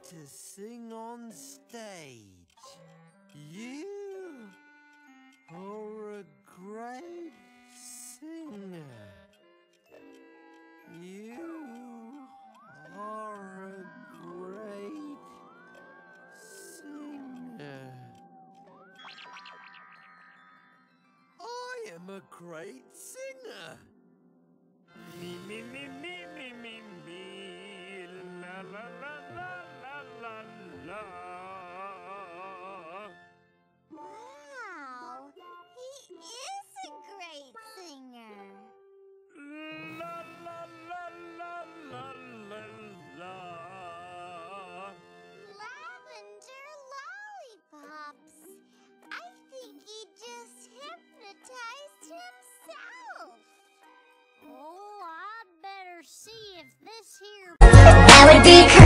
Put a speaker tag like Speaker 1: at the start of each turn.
Speaker 1: to sing on stage. You are a great singer. You are a great singer. I am a great singer. Me, me, me, me, me, me, me, la, la, la, la, la, la, la.
Speaker 2: Wow, he is a great singer.
Speaker 1: La, la, la, la, la, la, la.
Speaker 2: Lavender lollipops. I think he just hypnotized himself. Oh, I'd better see if this here... That would be